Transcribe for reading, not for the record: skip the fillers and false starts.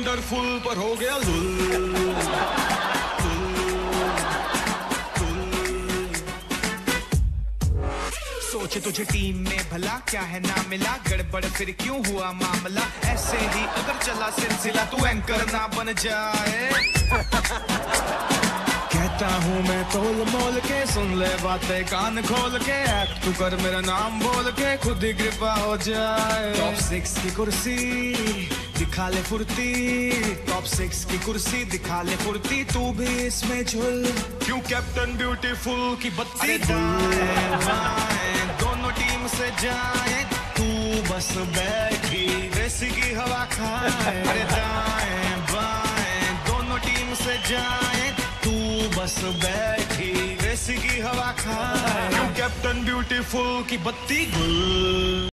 Wonderful पर हो गया लुल। सोच तुझे टीम में भला क्या है ना मिला, गड़बड़ फिर क्यों हुआ मामला, ऐसे ही अगर चला सिलसिला तू एंकर ना बन जाए। कहता हूँ मैं तोल मोल के, सुन ले बातें कान खोल के, एक्ट तू कर मेरा नाम बोल के, खुद ही कृपा हो जाए। टॉप 6 की कुर्सी दिखा ले फुर्ती, टॉप 6 की कुर्सी दिखा ले फुर्ती, तू भी इसमें झुल। क्यों कैप्टन ब्यूटीफुल की बत्ती दाएं बाएं दोनों टीम से जाए, तू बस बैठी देसी की हवा खाए। अरे दाएं बाएं दोनों टीम से जाए, तू बस बैठी देसी की हवा खाए। क्यों कैप्टन ब्यूटीफुल की बत्ती गुल।